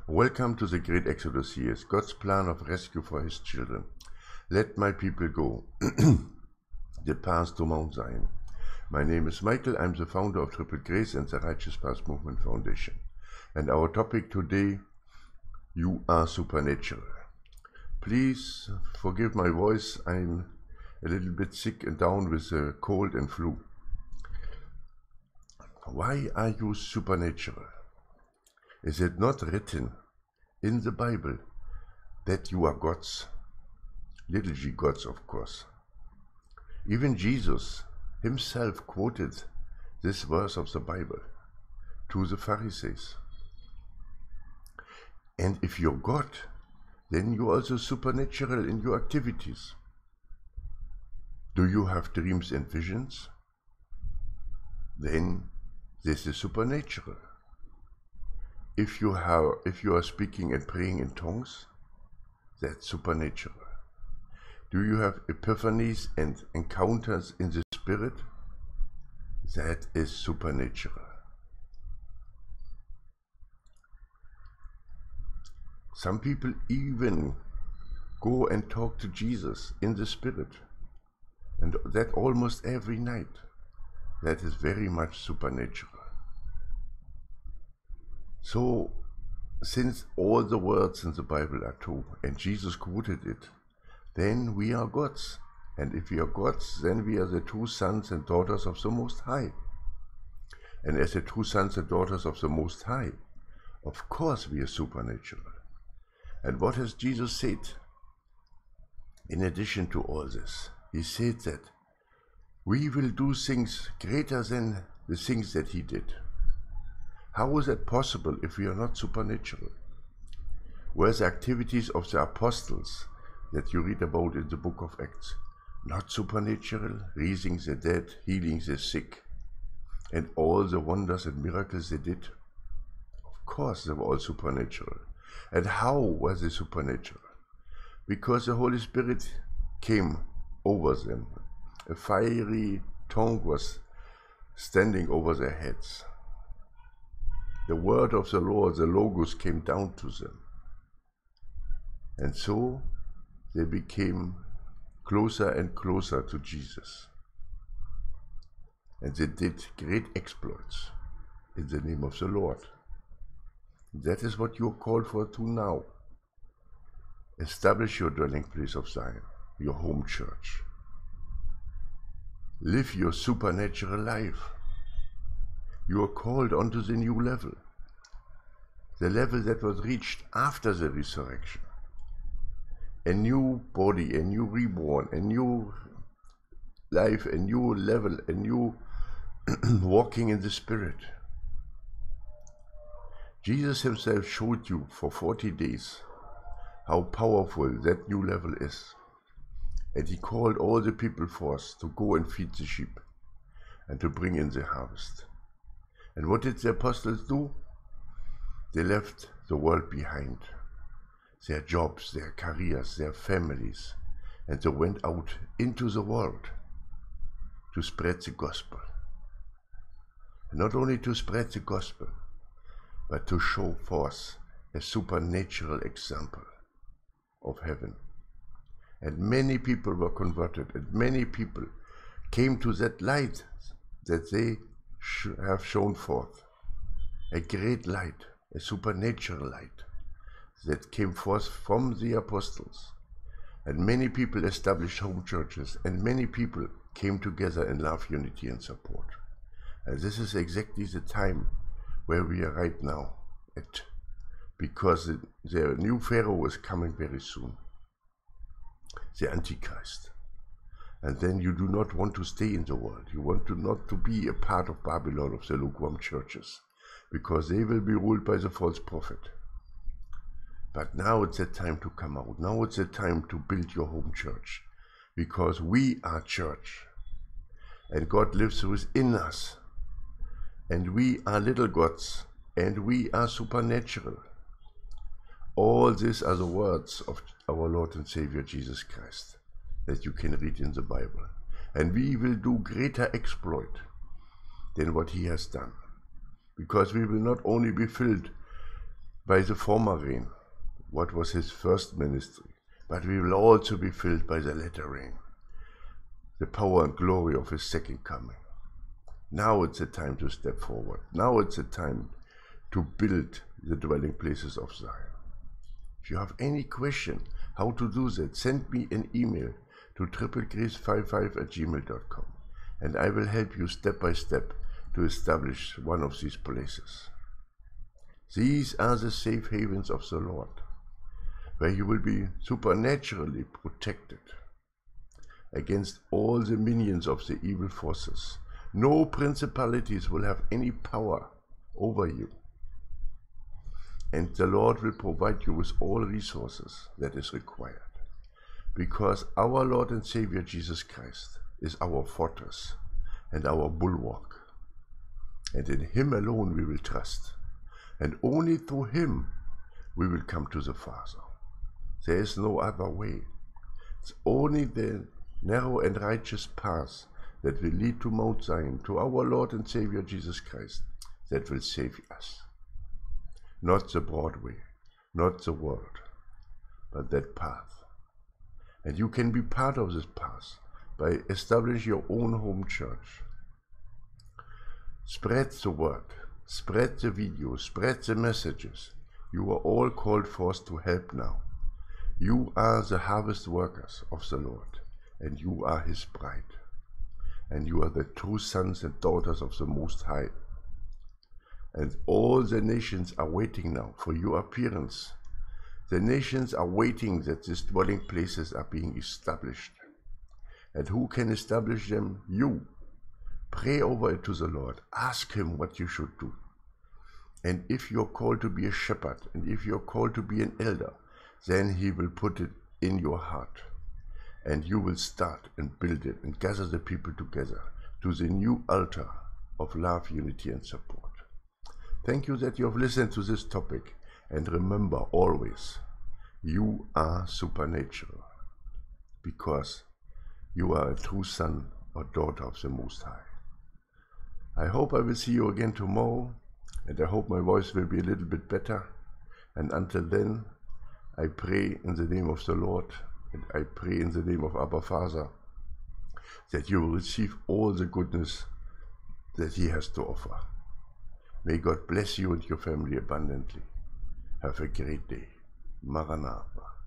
Welcome to the Great Exodus years, God's plan of rescue for his children. Let my people go, the path to Mount Zion. My name is Michael, I'm the founder of Triple Grace and the Righteous Path Movement Foundation. And our topic today, you are supernatural. Please forgive my voice, I'm a little bit sick and down with a cold and flu. Why are you supernatural? Is it not written in the Bible that you are gods? Little g gods, of course. Even Jesus himself quoted this verse of the Bible to the Pharisees. And if you're God, then you're also supernatural in your activities. Do you have dreams and visions? Then this is supernatural. If you are speaking and praying in tongues, that's supernatural. Do you have epiphanies and encounters in the spirit? That is supernatural. Some people even go and talk to Jesus in the spirit, and that almost every night. That is very much supernatural. So, since all the words in the Bible are true, and Jesus quoted it, then we are gods. And if we are gods, then we are the true sons and daughters of the Most High. And as the true sons and daughters of the Most High, of course we are supernatural. And what has Jesus said? In addition to all this, he said that we will do things greater than the things that he did. How is that possible if we are not supernatural? Were the activities of the apostles that you read about in the book of Acts not supernatural, raising the dead, healing the sick, and all the wonders and miracles they did? Of course they were all supernatural. And how was they supernatural? Because the Holy Spirit came over them. A fiery tongue was standing over their heads. The word of the Lord, the Logos, came down to them. And so they became closer and closer to Jesus. And they did great exploits in the name of the Lord. That is what you are called for to now. Establish your dwelling place of Zion, your home church. Live your supernatural life. You are called onto the new level. The level that was reached after the resurrection. A new body, a new reborn, a new life, a new level, a new walking in the Spirit. Jesus himself showed you for 40 days how powerful that new level is. And he called all the people forth to go and feed the sheep and to bring in the harvest. And what did the apostles do? They left the world behind, their jobs, their careers, their families, and they went out into the world to spread the gospel. And not only to spread the gospel, but to show forth a supernatural example of heaven. And many people were converted, and many people came to that light that they have shown forth. A great light, a supernatural light that came forth from the apostles. And many people established home churches, and many people came together in love, unity, and support. And this is exactly the time where we are right now at, because the new Pharaoh is coming very soon. The Antichrist. And then you do not want to stay in the world. You want to not to be a part of Babylon, of the lukewarm churches, because they will be ruled by the false prophet. But now it's the time to come out. Now it's the time to build your home church, because we are church. And God lives within us. And we are little gods. And we are supernatural. All these are the words of our Lord and Savior Jesus Christ that you can read in the Bible. And we will do greater exploit than what he has done. Because we will not only be filled by the former rain, what was his first ministry, but we will also be filled by the latter rain, the power and glory of his second coming. Now it's the time to step forward. Now it's the time to build the dwelling places of Zion. If you have any question how to do that, send me an email to triplegrace55@gmail.com, and I will help you step by step to establish one of these places. These are the safe havens of the Lord, where you will be supernaturally protected against all the minions of the evil forces. No principalities will have any power over you. And the Lord will provide you with all resources that is required, because our Lord and Savior Jesus Christ is our fortress and our bulwark. And in him alone we will trust. And only through him we will come to the Father. There is no other way. It's only the narrow and righteous path that will lead to Mount Zion, to our Lord and Savior Jesus Christ, that will save us. Not the broad way, not the world, but that path. And you can be part of this path by establishing your own home church. Spread the word, spread the videos, spread the messages. You are all called forth to help now. You are the harvest workers of the Lord, and you are his bride. And you are the true sons and daughters of the Most High. And all the nations are waiting now for your appearance. The nations are waiting that these dwelling places are being established. And who can establish them? You. Pray over it to the Lord. Ask him what you should do. And if you're called to be a shepherd, and if you're called to be an elder, then he will put it in your heart. And you will start and build it and gather the people together to the new altar of love, unity, and support. Thank you that you have listened to this topic. And remember always, you are supernatural, because you are a true son or daughter of the Most High. I hope I will see you again tomorrow, and I hope my voice will be a little bit better. And until then, I pray in the name of the Lord, and I pray in the name of Abba Father, that you will receive all the goodness that he has to offer. May God bless you and your family abundantly. Have a great day. Maranatha.